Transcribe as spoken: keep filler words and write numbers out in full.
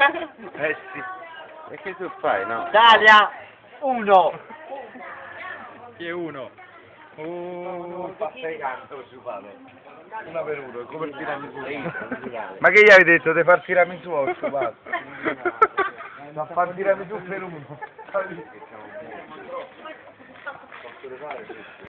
Eh sì. E che tu fai, no? Italia uno. Chi è uno? Oh, passai canto su una per uno, come il tiramisù. Ma che gli hai detto? Di far tiramisù o sciupato? Ma far tiramisù per uno.